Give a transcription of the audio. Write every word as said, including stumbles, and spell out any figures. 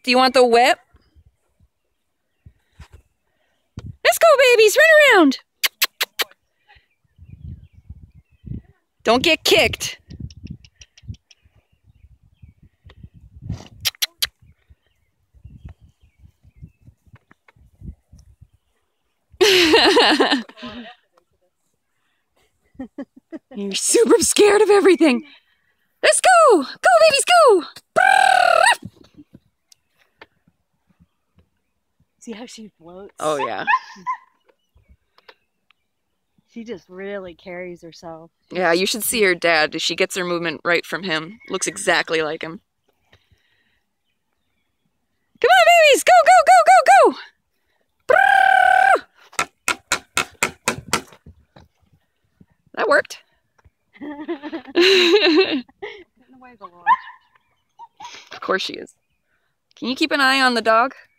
Do you want the whip? Let's go, babies. Run around. Don't get kicked. You're super scared of everything. Let's go! Go, babies, go! See how she floats? Oh, yeah. She just really carries herself. Yeah, you should see her dad. She gets her movement right from him. Looks exactly like him. Come on, babies! Go, go, go, go, go! That worked. Of course she is. Can you keep an eye on the dog?